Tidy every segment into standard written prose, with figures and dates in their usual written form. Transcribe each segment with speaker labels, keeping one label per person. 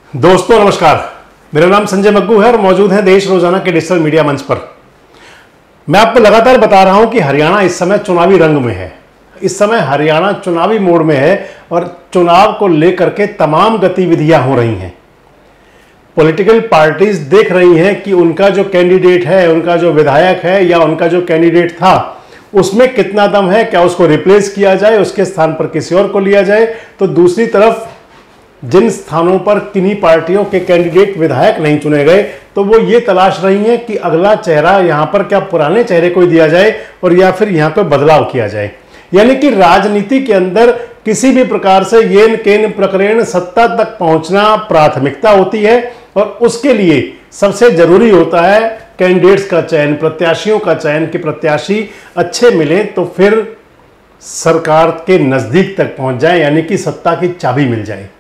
Speaker 1: दोस्तों नमस्कार, मेरा नाम संजय मग्गू है और मौजूद है देश रोजाना के डिजिटल मीडिया मंच पर। मैं आपको लगातार बता रहा हूं कि हरियाणा इस समय चुनावी रंग में है। इस समय हरियाणा चुनावी मोड में है और चुनाव को लेकर के तमाम गतिविधियां हो रही हैं। पॉलिटिकल पार्टीज देख रही हैं कि उनका जो कैंडिडेट है, उनका जो विधायक है या उनका जो कैंडिडेट था उसमें कितना दम है, क्या उसको रिप्लेस किया जाए, उसके स्थान पर किसी और को लिया जाए। तो दूसरी तरफ जिन स्थानों पर किन्हीं पार्टियों के कैंडिडेट विधायक नहीं चुने गए, तो वो ये तलाश रही हैं कि अगला चेहरा यहां पर क्या पुराने चेहरे को दिया जाए और या फिर यहां पर बदलाव किया जाए। यानी कि राजनीति के अंदर किसी भी प्रकार से येन केन प्रकरण सत्ता तक पहुंचना प्राथमिकता होती है और उसके लिए सबसे जरूरी होता है कैंडिडेट्स का चयन, प्रत्याशियों का चयन कि प्रत्याशी अच्छे मिलें तो फिर सरकार के नजदीक तक पहुंच जाए, यानी कि सत्ता की चाबी मिल जाए।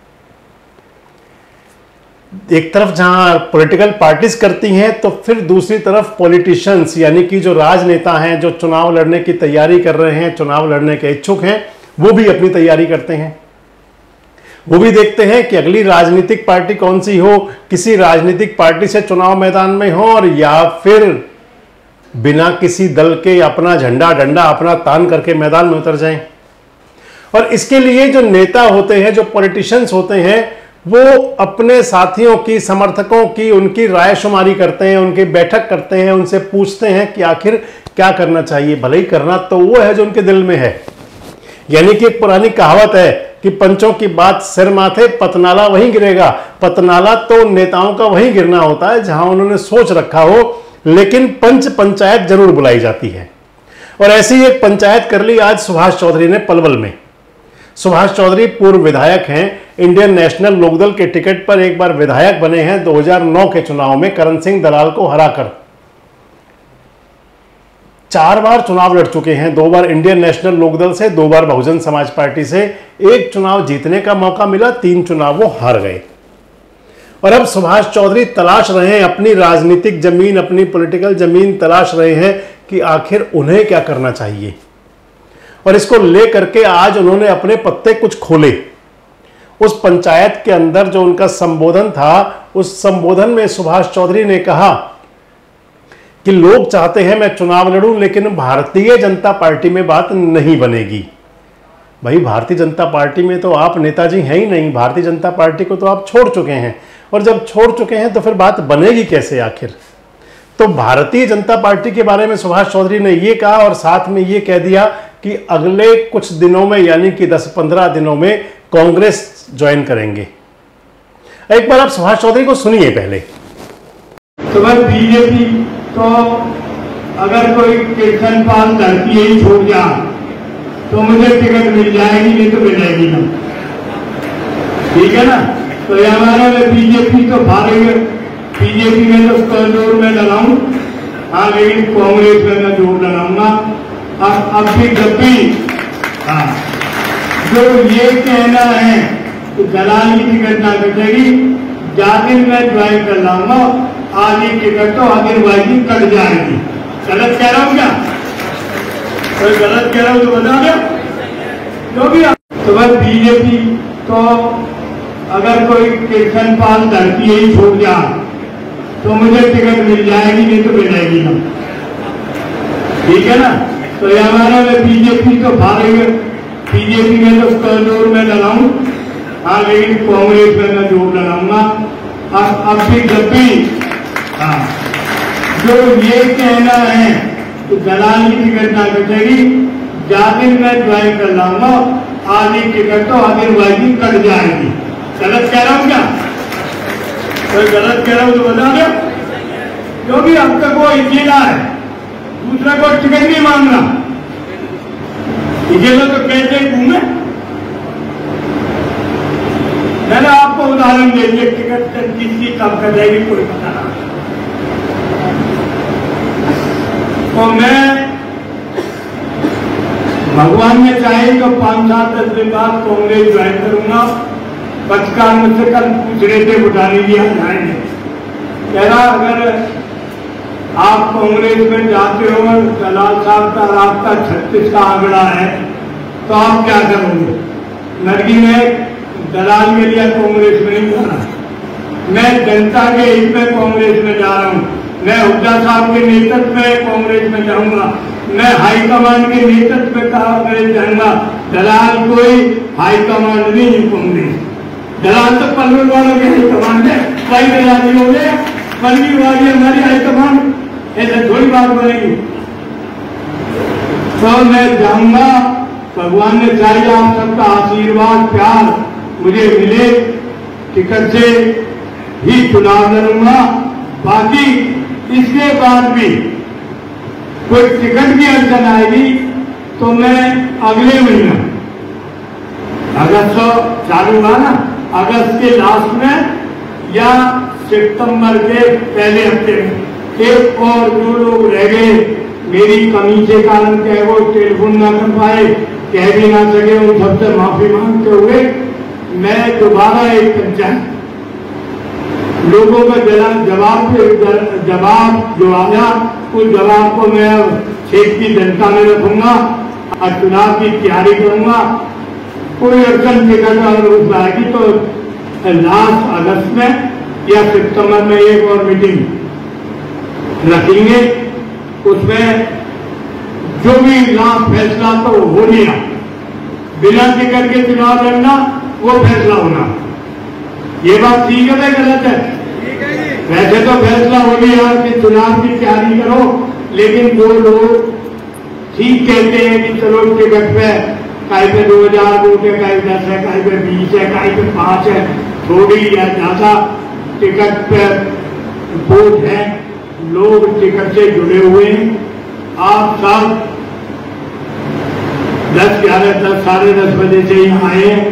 Speaker 1: एक तरफ जहां पॉलिटिकल पार्टीज करती हैं तो फिर दूसरी तरफ पॉलिटिशियंस यानी कि जो राजनेता हैं, जो चुनाव लड़ने की तैयारी कर रहे हैं, चुनाव लड़ने के इच्छुक हैं, वो भी अपनी तैयारी करते हैं। वो भी देखते हैं कि अगली राजनीतिक पार्टी कौन सी हो, किसी राजनीतिक पार्टी से चुनाव मैदान में हो और या फिर बिना किसी दल के अपना झंडा डंडा अपना तान करके मैदान में उतर जाएं। और इसके लिए जो नेता होते हैं, जो पॉलिटिशियंस होते हैं, वो अपने साथियों की, समर्थकों की, उनकी राय शुमारी करते हैं, उनकी बैठक करते हैं, उनसे पूछते हैं कि आखिर क्या करना चाहिए। भले ही करना तो वो है जो उनके दिल में है। यानी कि एक पुरानी कहावत है कि पंचों की बात सिर माथे, पतनाला वहीं गिरेगा। पतनाला तो नेताओं का वहीं गिरना होता है जहां उन्होंने सोच रखा हो, लेकिन पंचायत जरूर बुलाई जाती है। और ऐसी एक पंचायत कर ली आज सुभाष चौधरी ने पलवल में। सुभाष चौधरी पूर्व विधायक हैं, इंडियन नेशनल लोकदल के टिकट पर एक बार विधायक बने हैं 2009 के चुनाव में करण सिंह दलाल को हराकर। 4 बार चुनाव लड़ चुके हैं, 2 बार इंडियन नेशनल लोकदल से, 2 बार बहुजन समाज पार्टी से। एक चुनाव जीतने का मौका मिला, 3 चुनाव वो हार गए। और अब सुभाष चौधरी तलाश रहे हैं अपनी राजनीतिक जमीन, अपनी पॉलिटिकल जमीन तलाश रहे हैं कि आखिर उन्हें क्या करना चाहिए। और इसको लेकर के आज उन्होंने अपने पत्ते कुछ खोले। उस पंचायत के अंदर जो उनका संबोधन था, उस संबोधन में सुभाष चौधरी ने कहा कि लोग चाहते हैं मैं चुनाव लड़ूं, लेकिन भारतीय जनता पार्टी में बात नहीं बनेगी। भाई, भारतीय जनता पार्टी में तो आप नेताजी हैं ही नहीं। भारतीय जनता पार्टी को तो आप छोड़ चुके हैं, और जब छोड़ चुके हैं तो फिर बात बनेगी कैसे आखिर। तो भारतीय जनता पार्टी के बारे में सुभाष चौधरी ने यह कहा और साथ में यह कह दिया कि अगले कुछ दिनों में, यानी कि 10-15 दिनों में कांग्रेस ज्वाइन करेंगे। एक बार आप सुभाष चौधरी को सुनिए पहले।
Speaker 2: तो मैं बीजेपी तो अगर कोई कृष्णपाल धरती यही छोड़ जा तो मुझे टिकट मिल जाएगी, नहीं तो मिलेगी ना। ठीक है ना। तो ये हमारे में बीजेपी तो भागेंगे, बीजेपी में तो जोर में लगाऊं, हाँ, लेकिन कांग्रेस में मैं जोर लगाऊंगा। अब भी जब भी हाँ, जो ये कहना है कि दलाल की टिकट ना कटेगी, जाकिर मैं ज्वाइन कर लाऊंगा, आधी टिकट तो अदरवाइज कट जाएगी। गलत कह रहा हूँ क्या? कोई गलत कह रहा हूँ तो बता दो। जो भी तो बस बीजेपी तो अगर कोई कृष्णपाल धरती यही छोड़ जा तो मुझे टिकट मिल जाएगी, नहीं तो मिलेगी ना। ठीक है ना। तो ये हमारे में बीजेपी तो भागेंगे, बीजेपी में तो जोर में लगाऊं, हाँ, लेकिन कांग्रेस में मैं जोर लगाऊंगा। अब भी जब भी हाँ, जो ये कहना है कि दलाल की टिकट ना कटेगी, जाकिर मैं ज्वाइन कर लाऊंगा, आधी टिकट तो अदरवाइज कट जाएगी। गलत कह रहा हूँ क्या? कोई गलत कह रहा हूँ तो बता दो। जो भी अब तक वो इसीला है, दूसरा को टिकट नहीं मांगना, इसीलिए तो कैसे घूमे। मैंने आपको उदाहरण दे दिया, टिकट किसकी कब कटेगी कोई पता ना। तो मैं भगवान ने चाहे तो 5-7 दिन बाद कांग्रेस ज्वाइन करूंगा। पत्रकार मुझसे कल पूछ रहे थे, उठा लीजिए, जाएंगे। कह रहा अगर आप कांग्रेस में जाते हो, दलाल साहब का आपका 36 का आंकड़ा है, तो आप क्या करोगे? लड़की ने दलाल के लिए कांग्रेस में नहीं जाना, मैं जनता के हित में कांग्रेस में जा रहा हूँ। मैं हुड्डा साहब के नेतृत्व में कांग्रेस में जाऊंगा। मैं हाईकमान के नेतृत्व में कांग्रेस जाऊंगा। दलाल कोई हाईकमान नहीं कांग्रेस। दलाल तो पलवल वालों के हाईकमान है, वही दलाली हो गए, पलवी वाली हमारी हाईकमान, ऐसा थोड़ी बात बनेगी। तो मैं जाऊंगा, भगवान ने चाहिए आप सबका आशीर्वाद प्यार मुझे मिले, टिकट से ही चुनाव लड़ूंगा। बाकी इसके बाद भी कोई टिकट की अड़चन आएगी तो मैं अगले महीना अगस्त चालू हुआ ना, अगस्त के लास्ट में या सितंबर के पहले हफ्ते में एक और जो लोग रह गए मेरी कमी के कारण कह वो टेलीफोन ना कर पाए, कह भी ना सके, उन सबसे माफी मांगते हुए मैं दोबारा एक पंचायत लोगों का जवाब जो आया उस जवाब को मैं क्षेत्र की जनता में रखूंगा और चुनाव की तैयारी करूंगा। कोई अड़चन टिकट आएगी तो लास्ट अगस्त में या सितंबर में एक और मीटिंग रखेंगे। उसमें जो भी लास्ट फैसला तो हो लिया, बिना टिकट के चुनाव लड़ना वो फैसला होना। ये बात ठीक है गलत है? वैसे तो फैसला हो गया कि चुनाव की तैयारी करो, लेकिन जो लोग ठीक कहते हैं कि चलो टिकट पे कहीं पे 2000 वोट है, कहीं 10 है, कहीं पे 20 है, कहीं पे 5 है, थोड़ी या ज्यादा टिकट पे वोट है, लोग टिकट से जुड़े हुए हैं। आप सब 10, 11, 10, साढ़े 10 बजे से यहाँ आए हैं।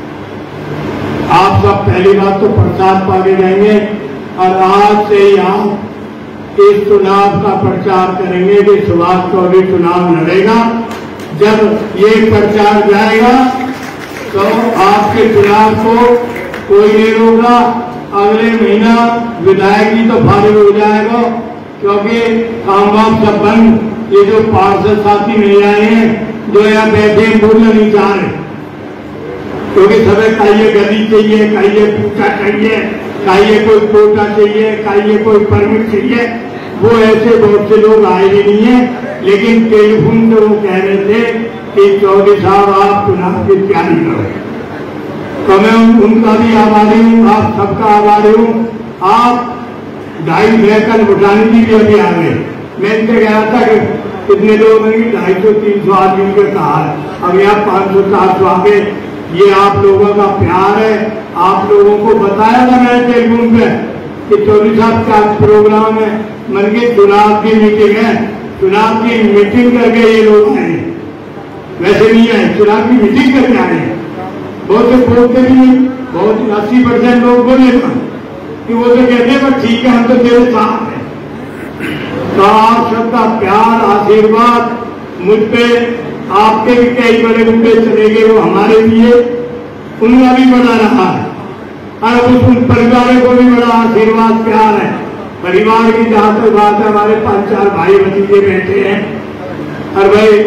Speaker 2: आप सब पहली बात तो प्रसाद पाके जाएंगे और आज से ही आप इस चुनाव का प्रचार करेंगे कि सुभाष चौधरी चुनाव लड़ेगा। जब ये प्रचार जाएगा तो आपके चुनाव को कोई नहीं रोका। अगले महीना विधायक जी तो फारिग हो जाएगा, क्योंकि काम वाम सब बंद। ये जो पार्षद साथी नहीं आए हैं जो यहाँ बैठे बोलना नहीं चाह रहे, क्योंकि सबे चाहिए गली चाहिए, चाहिए पूछा चाहिए, चाहिए कोई कोटा चाहिए, चाहिए कोई परमिट चाहिए। वो ऐसे बहुत से लोग आए ही नहीं है। लेकिन टेलीफोन से वो कह रहे थे कि चौधरी साहब आप चुनाव की तैयारी करो, तो मैं उनका भी आभारी हूँ, आप सबका आभारी हूँ। आप 2.5 व्हीकल भूटानी जी भी अभी आ गए। मैं इनसे कह रहा था कि कितने लोग हैं, 250-300 आदमी के कहा, अब यहाँ 500-400 आ गए। ये आप लोगों का प्यार है। आप लोगों को बताया था मैंने टेलीफोन पे कि चौधरी साहब का प्रोग्राम है, मन की चुनाव की मीटिंग है, चुनाव की मीटिंग करके ये लोग आए, वैसे नहीं आए, चुनाव की मीटिंग करके आए। बहुत से बोलते भी नहीं, बहुत 80% लोग बोले कि वो तो कहते हैं पर ठीक है हम तो तेरे साथ हैं। तो आप सबका प्यार आशीर्वाद मुझ पे, आपके भी कई बड़े मुद्दे चले गए वो हमारे लिए, उनका भी बना रहा है और उन परिवारों को भी बड़ा आशीर्वाद प्यार है। परिवार की जहां तक बात है, हमारे 5-4 भाई भतीजे बैठे हैं। और भाई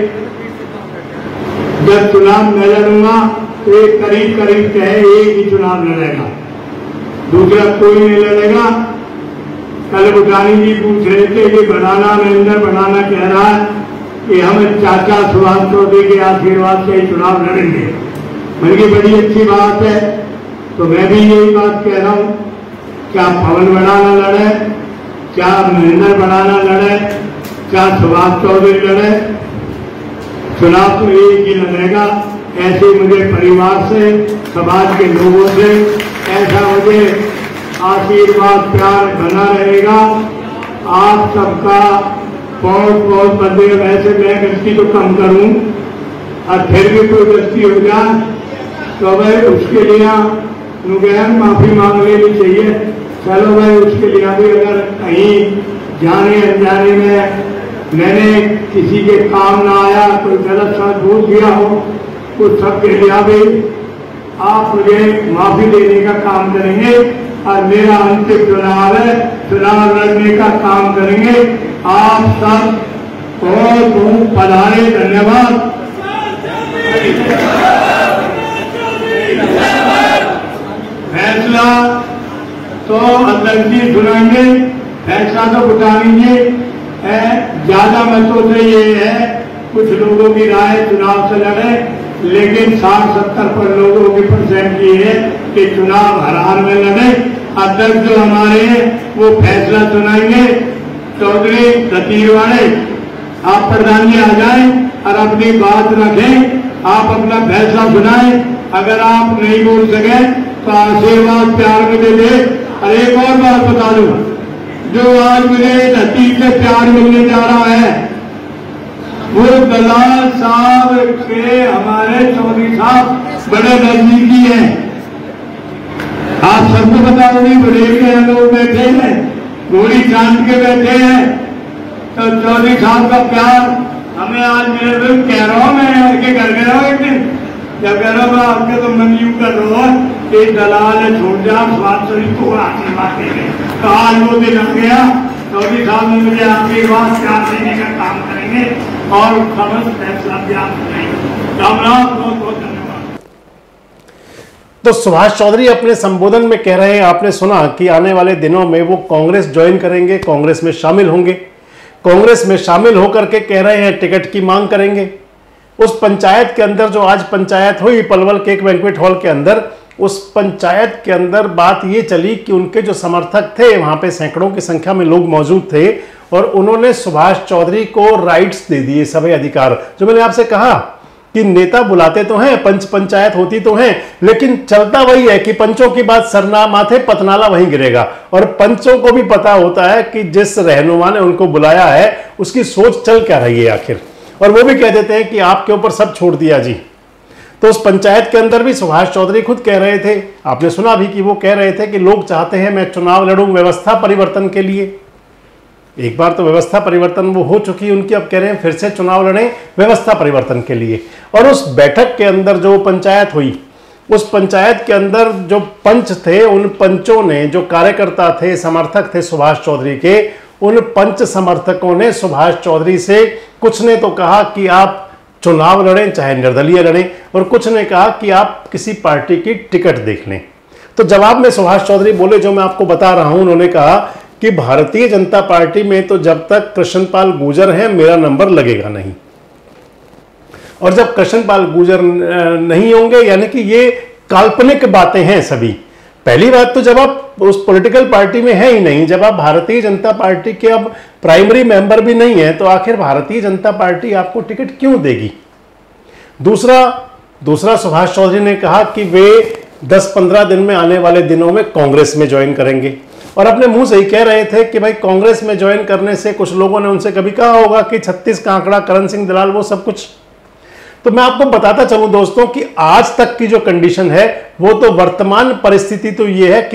Speaker 2: जब चुनाव मैं लड़ूंगा तो एक करीब कहे एक ही चुनाव लड़ेगा, दूसरा कोई नहीं लड़ेगा। कल भूटानी जी पूछ रहे थे कि बनाना महेंद्र बनाना कह रहा है कि हम चाचा सुभाष चौधरी के आशीर्वाद से ही चुनाव लड़ेंगे। बल्कि बड़ी अच्छी बात है। तो मैं भी यही बात कह रहा हूँ, क्या पवन बनाना लड़े, क्या महेंद्र बनाना लड़े, क्या सुभाष चौधरी लड़े, चुनाव तो एक ही लड़ेगा। ऐसे मुझे परिवार से, समाज के लोगों से ऐसा मुझे आशीर्वाद प्यार बना रहेगा। आप सबका बहुत बहुत बंदे, वैसे मैं गलती तो कम करूं और फिर भी कोई गलती हो जाए तो भाई उसके लिए माफी मांग लेनी चाहिए। चलो भाई उसके लिए भी अगर कहीं जाने अनजाने में मैंने किसी के काम ना आया, कोई गलत शब्द बोल दिया हो, उस सब के लिए भी आप मुझे माफी देने का काम करेंगे। और मेरा अंतिम चुनाव है, चुनाव लड़ने का काम करेंगे। आप सब बहुत बहुत पधारे, धन्यवाद। फैसला तो हमदर्दी सुनाएंगे, फैसला तो बता लीजिए। ज्यादा मतों से ये है, कुछ लोगों की राय चुनाव से लड़े, लेकिन 60-70 पर लोगों की परसेंट ये है कि चुनाव हर हाल में लड़े। अध्यक्ष जो हमारे हैं वो फैसला सुनाएंगे। चौधरी रतीवाड़े, आप प्रधान जी आ जाएं और अपनी बात रखें, आप अपना फैसला सुनाएं। अगर आप नहीं बोल सके तो आशीर्वाद प्यार में दे दे। और एक और बात बता दूं, जो आज मुझे धरती से प्यार मिलने जा रहा है वो दलाल साहब के, हमारे चौधरी साहब बड़े नजदीकी हैं। आप सबको बता होगी, बरेली के लोग बैठे हैं, गोली चांद के बैठे हैं, तो चौधरी साहब का प्यार हमें आज मेरे दिल कह रहा हूं। मैं उनके घर गया हूं एक दिन, जब कह रहा मैं आपके तो मन यूं कर रहा हूं कि दलाल है छोड़ जा, स्वाद शरीफ को आशीर्वाद देंगे। तो आज वो दिन आ गया। चौधरी साहब ने मुझे आपकी बात प्यार देने का काम करेंगे और समस्त फैसला भी आप करेंगे। राम बहुत बहुत धन्यवाद।
Speaker 1: तो सुभाष चौधरी अपने संबोधन में कह रहे हैं, आपने सुना कि आने वाले दिनों में वो कांग्रेस ज्वाइन करेंगे, कांग्रेस में शामिल होंगे। कांग्रेस में शामिल होकर के कह रहे हैं टिकट की मांग करेंगे। उस पंचायत के अंदर, जो आज पंचायत हुई पलवल के एक बैंक्वेट हॉल के अंदर, उस पंचायत के अंदर बात ये चली कि उनके जो समर्थक थे, वहां पे सैकड़ों की संख्या में लोग मौजूद थे और उन्होंने सुभाष चौधरी को राइट्स दे दिए, सभी अधिकार। जो मैंने आपसे कहा कि नेता बुलाते तो हैं, पंचायत होती तो हैं, लेकिन चलता वही है कि पंचों की बात सरना माथे पतनाला वहीं गिरेगा। और पंचों को भी पता होता है कि जिस रहनुमा ने उनको बुलाया है उसकी सोच चल क्या रही है आखिर, और वो भी कह देते हैं कि आपके ऊपर सब छोड़ दिया जी। तो उस पंचायत के अंदर भी सुभाष चौधरी खुद कह रहे थे, आपने सुना भी कि वो कह रहे थे कि लोग चाहते हैं मैं चुनाव लड़ूं व्यवस्था परिवर्तन के लिए। एक बार तो व्यवस्था परिवर्तन वो हो चुकी उनकी, अब कह रहे हैं फिर से चुनाव लड़ें व्यवस्था परिवर्तन के लिए। और उस बैठक के अंदर जो पंचायत हुई, उस पंचायत के अंदर जो पंच थे, उन पंचों ने, जो कार्यकर्ता थे, समर्थक थे सुभाष चौधरी के, उन पंच समर्थकों ने सुभाष चौधरी से, कुछ ने तो कहा कि आप चुनाव लड़ें चाहे निर्दलीय लड़ें, और कुछ ने कहा कि आप किसी पार्टी की टिकट देख लें। तो जवाब में सुभाष चौधरी बोले, जो मैं आपको बता रहा हूं, उन्होंने कहा कि भारतीय जनता पार्टी में तो जब तक कृष्णपाल गुर्जर हैं मेरा नंबर लगेगा नहीं, और जब कृष्णपाल गुर्जर नहीं होंगे, यानी कि ये काल्पनिक बातें हैं सभी। पहली बात तो जब आप उस पॉलिटिकल पार्टी में है ही नहीं, जब आप भारतीय जनता पार्टी के अब प्राइमरी मेंबर भी नहीं है, तो आखिर भारतीय जनता पार्टी आपको टिकट क्यों देगी। दूसरा सुभाष चौधरी ने कहा कि वे 10-15 दिन में, आने वाले दिनों में कांग्रेस में ज्वाइन करेंगे, और अपने मुंह से ही कह रहे थे कि भाई कांग्रेस में ज्वाइन करने से, कुछ लोगों ने उनसे कभी कहा होगा कि 36 का आंकड़ा, करण सिंह दलाल, वो सब कुछ। तो मैं आपको बताता चलूं दोस्तों कि आज तक की जो कंडीशन है, वो तो वर्तमान परिस्थिति तो ये है कि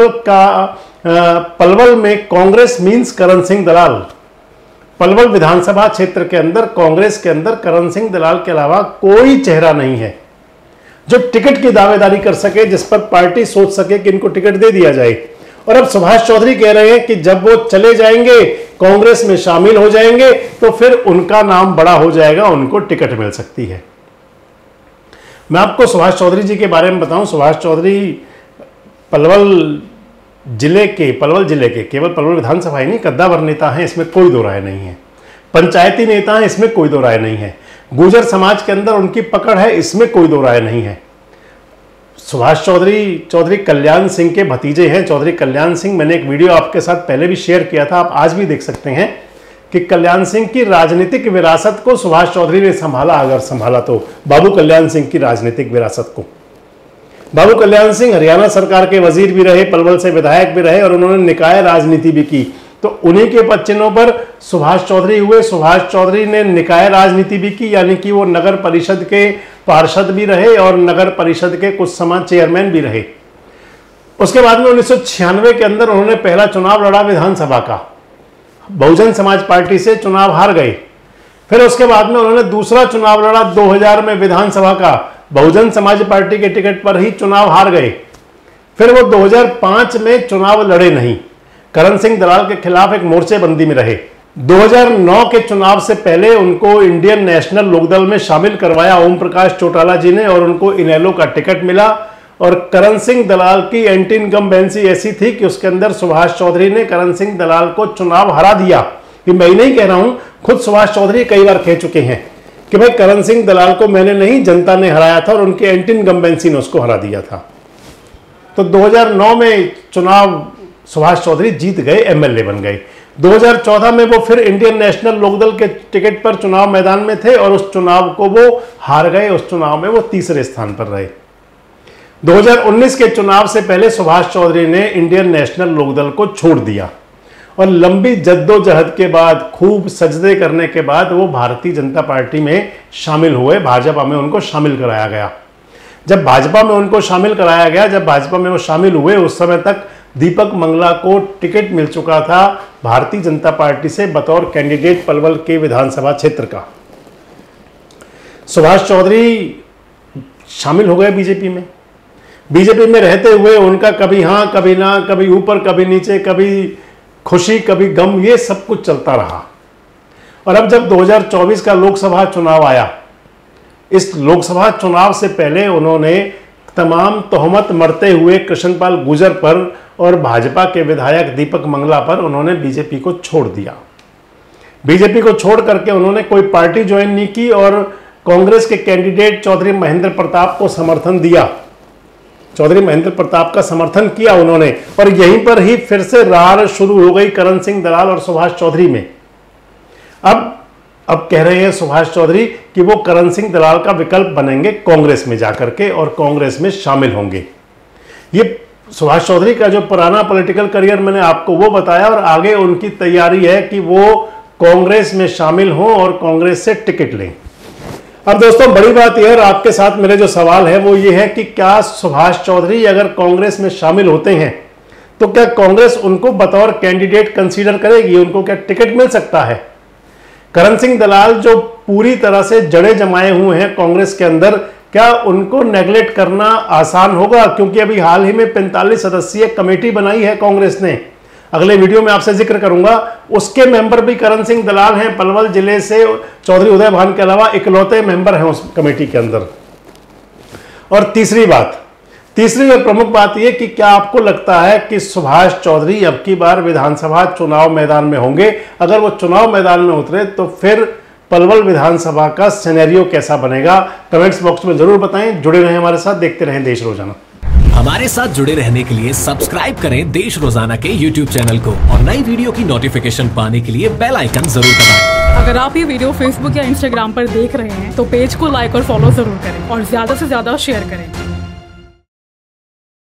Speaker 1: पलवल में कांग्रेस मींस करण सिंह दलाल। पलवल विधानसभा क्षेत्र के अंदर कांग्रेस के अंदर करण सिंह दलाल के अलावा कोई चेहरा नहीं है जो टिकट की दावेदारी कर सके, जिस पर पार्टी सोच सके कि इनको टिकट दे दिया जाए। और अब सुभाष चौधरी कह रहे हैं कि जब वो चले जाएंगे, कांग्रेस में शामिल हो जाएंगे, तो फिर उनका नाम बड़ा हो जाएगा, उनको टिकट मिल सकती है। मैं आपको सुभाष चौधरी जी के बारे में बताऊं। सुभाष चौधरी पलवल जिले के केवल पलवल विधानसभा ही नहीं, कद्दावर नेता हैं, इसमें कोई दो राय नहीं है। पंचायती नेता हैं, इसमें कोई दो राय नहीं है। गुर्जर समाज के अंदर उनकी पकड़ है, इसमें कोई दो राय नहीं है। सुभाष चौधरी कल्याण सिंह के भतीजे हैं। चौधरी कल्याण सिंह, मैंने एक वीडियो आपके साथ पहले भी शेयर किया था, आप आज भी देख सकते हैं कि कल्याण सिंह की राजनीतिक विरासत को सुभाष चौधरी ने संभाला। अगर संभाला तो बाबू कल्याण सिंह की राजनीतिक विरासत को। बाबू कल्याण सिंह हरियाणा सरकार के वजीर भी रहे, पलवल से विधायक भी रहे, और उन्होंने निकाय राजनीति भी की। तो उन्हीं के पच्चिनों पर सुभाष चौधरी हुए। सुभाष चौधरी ने निकाय राजनीति भी की, यानी कि वो नगर परिषद के पार्षद भी रहे और नगर परिषद के कुछ समय चेयरमैन भी रहे। उसके बाद में 1996 के अंदर उन्होंने पहला चुनाव लड़ा विधानसभा का, बहुजन समाज पार्टी से चुनाव हार गए। फिर उसके बाद में उन्होंने दूसरा चुनाव लड़ा 2000 में विधानसभा का, बहुजन समाज पार्टी के टिकट पर ही चुनाव हार गए। फिर वो 2005 में चुनाव लड़े नहीं, करण सिंह दलाल के खिलाफ एक मोर्चेबंदी में रहे। 2009 के चुनाव से पहले उनको इंडियन नेशनल लोकदल में शामिल करवाया ओम प्रकाश चौटाला जी ने, और उनको इनेलो का टिकट मिला और करण सिंह दलाल की एंटी इनकम्बेंसी ऐसी थी कि उसके अंदर सुभाष चौधरी ने करण सिंह दलाल को चुनाव हरा दिया। कि मैं नहीं कह रहा हूं, खुद सुभाष चौधरी कई बार कह चुके हैं कि भाई करण सिंह दलाल को मैंने नहीं, जनता ने हराया था और उनके एंटी इनकम्बेंसी ने उसको हरा दिया था। तो 2009 में चुनाव सुभाष चौधरी जीत गए, एमएलए बन गए। 2014 में वो फिर इंडियन नेशनल लोकदल के टिकट पर चुनाव मैदान में थे और उस चुनाव को वो हार गए। उस चुनाव में वो तीसरे स्थान पर रहे। 2019 के चुनाव से पहले सुभाष चौधरी ने इंडियन नेशनल लोकदल को छोड़ दिया और लंबी जद्दोजहद के बाद, खूब सजदे करने के बाद वो भारतीय जनता पार्टी में शामिल हुए। भाजपा में उनको शामिल कराया गया। जब भाजपा में उनको शामिल कराया गया, जब भाजपा में वो शामिल हुए, उस समय तक दीपक मंगला को टिकट मिल चुका था भारतीय जनता पार्टी से बतौर कैंडिडेट पलवल के विधानसभा क्षेत्र का। सुभाष चौधरी शामिल हो गए बीजेपी में। बीजेपी में रहते हुए उनका कभी हाँ कभी ना, कभी ऊपर कभी नीचे, कभी खुशी कभी गम, ये सब कुछ चलता रहा। और अब जब 2024 का लोकसभा चुनाव आया, इस लोकसभा चुनाव से पहले उन्होंने तमाम तोहमत मरते हुए कृष्णपाल गुर्जर पर और भाजपा के विधायक दीपक मंगला पर उन्होंने बीजेपी को छोड़ दिया। बीजेपी को छोड़ करके उन्होंने कोई पार्टी ज्वाइन नहीं की और कांग्रेस के कैंडिडेट चौधरी महेंद्र प्रताप को समर्थन दिया। चौधरी महेंद्र प्रताप का समर्थन किया उन्होंने और यहीं पर ही फिर से रार शुरू हो गई करण सिंह दलाल और सुभाष चौधरी में। अब कह रहे हैं सुभाष चौधरी कि वो करण सिंह दलाल का विकल्प बनेंगे कांग्रेस में जाकर के और कांग्रेस में शामिल होंगे। ये सुभाष चौधरी का जो पुराना पॉलिटिकल करियर मैंने आपको वो बताया और आगे उनकी तैयारी है कि वो कांग्रेस में शामिल हों और कांग्रेस से टिकट लें। अब दोस्तों बड़ी बात यह, और आपके साथ मेरे जो सवाल है वो ये है कि क्या सुभाष चौधरी अगर कांग्रेस में शामिल होते हैं तो क्या कांग्रेस उनको बतौर कैंडिडेट कंसीडर करेगी? उनको क्या टिकट मिल सकता है? करण सिंह दलाल जो पूरी तरह से जड़ें जमाए हुए हैं कांग्रेस के अंदर, क्या उनको नेगलेक्ट करना आसान होगा? क्योंकि अभी हाल ही में 45 सदस्यीय कमेटी बनाई है कांग्रेस ने, अगले वीडियो में आपसे जिक्र करूंगा। उसके मेंबर भी करण सिंह दलाल हैं। पलवल जिले से चौधरी उदय भान के अलावा इकलौते मेंबर हैं उस कमेटी के अंदर। और तीसरी और प्रमुख बात यह कि क्या आपको लगता है कि सुभाष चौधरी अब की बार विधानसभा चुनाव मैदान में होंगे? अगर वो चुनाव मैदान में उतरे तो फिर पलवल विधानसभा का सिनेरियो कैसा बनेगा? कमेंट्स बॉक्स में जरूर बताएं। जुड़े रहें हमारे साथ, देखते रहें देश रोजाना।
Speaker 3: हमारे साथ जुड़े रहने के लिए सब्सक्राइब करें देश रोजाना के YouTube चैनल को और नई वीडियो की नोटिफिकेशन पाने के लिए बेल आइकन जरूर दबाएं।
Speaker 4: अगर आप ये वीडियो Facebook या Instagram पर देख रहे हैं तो पेज को लाइक और फॉलो जरूर करें और ज्यादा से ज्यादा शेयर करें।